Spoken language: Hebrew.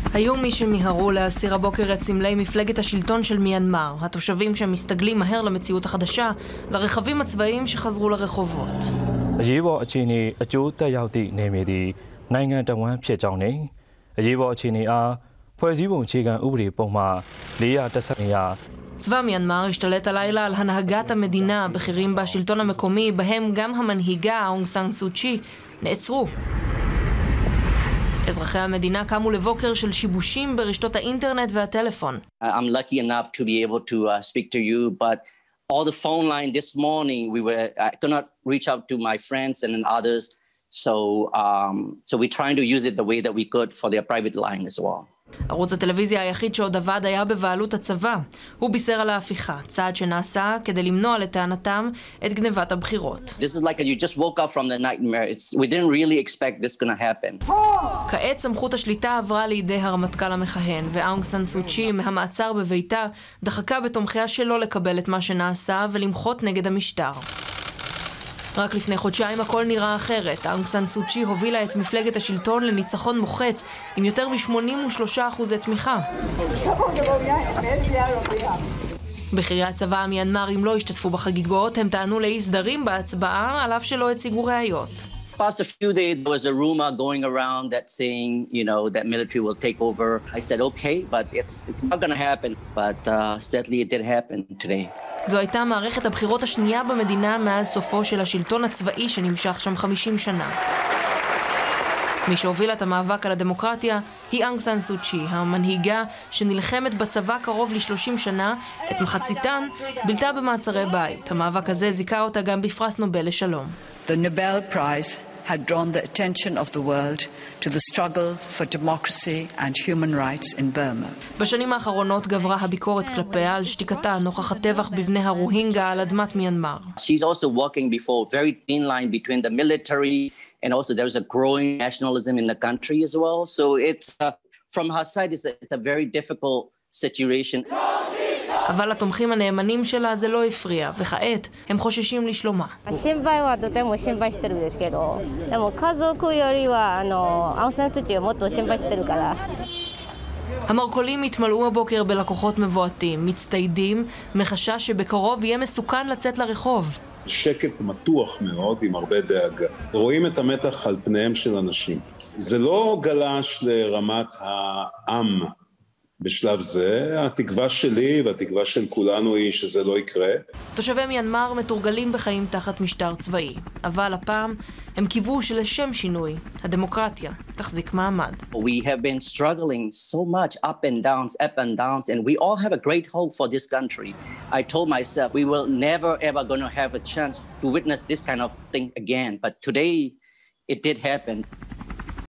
היו מי שמיהרו להסיר הבוקר את סמלי מפלגת השלטון של מיינמר, התושבים שמסתגלים מהר למציאות החדשה, לרכבים הצבאיים שחזרו לרחובות. အရေးပေါ်အခြေအနေအကျိုးသက်ရောက်သည့်နေမြေသည်နိုင်ငံတော်ဝန်ဖြစ်ကြောင်းနဲ့အရေးပေါ်အခြေအနေအားဖွဲ့စည်းပုံအခြေခံဥပဒေပုံမှ412 צבא מיינמר השתלט הלילה על הנהגת המדינה, בכירים בשלטון המקומי, בהם גם המנהיגה אונג סאן סו צ'י, נעצרו. אזרחי המדינה קמו לבוקר של שיבושים ברשתות האינטרנט והטלפון. I'm lucky enough to be able to speak to you, but all the phone line this morning I could not reach out to my friends and others, so we're trying to use it the way that we could for their private line as well. ערוץ הטלוויזיה היחיד שעוד עבד היה בבעלות הצבא. הוא בישר על ההפיכה, צעד שנעשה כדי למנוע לטענתם את גנבת הבחירות. This is like you just woke up from the nightmare. We didn't really expect this gonna happen. כעת סמכות השליטה עברה לידי הרמטכ"ל המכהן, ואונג סאן סו צ'י מהמעצר בביתה דחקה בתומכיה שלא לקבל את מה שנעשה ולמחות נגד המשטר. רק לפני חודשיים הכל נראה אחרת. אונג סאן סו צ'י הובילה את מפלגת השלטון לניצחון מוחץ עם יותר מ-83% תמיכה. בכירי הצבא המיינמרים לא השתתפו בחגיגות, הם טענו לאי סדרים בהצבעה על אף שלא הציגו ראיות. Past a few days there was a rumor going around that saying, that military will take over. I said okay, but it's not going to happen. But sadly it did happen today. זו הייתה מערכת הבחירות השנייה במדינה מאז סופו של השלטון הצבאי שנמשך שם 50 שנה. מי שהובילה את המאבק על הדמוקרטיה היא אונג סאן סו צ'י, המנהיגה שנלחמת בצבא קרוב ל-30 שנה, את מחציתן בילתה במעצרי בית. המאבק הזה זיכה אותה גם בפרס נובל לשלום. The Nobel Prize had drawn the attention of the world to the struggle for democracy and human rights in Burma. בשנים האחרונות גברה הביקורת כלפיה על שתיקתה נוכח הטבח בבני הרוהינגה על אדמת מיינמר. She's also walking before a very thin line between the military and also there's a growing nationalism in the country as well. So it's from her side it's a very difficult situation. אבל התומכים הנאמנים שלה זה לא הפריע, וכעת הם חוששים לשלומה. המרכולים התמלאו הבוקר בלקוחות מבועתים, מצטיידים, מחשש שבקרוב יהיה מסוכן לצאת לרחוב. שקט מתוח מאוד עם הרבה דאגה. רואים את המתח על פניהם של אנשים. זה לא גלש לרמת העם. בשלב זה, התקווה שלי והתקווה של כולנו היא שזה לא יקרה. תושבי מיינמר מתורגלים בחיים תחת משטר צבאי, אבל הפעם הם קיוו שלשם שינוי, הדמוקרטיה תחזיק מעמד. We have been struggling so much up and downs, and we all have a great hope for this country. I told myself we will never ever going to have a chance to witness this kind of thing again, but today it did happen.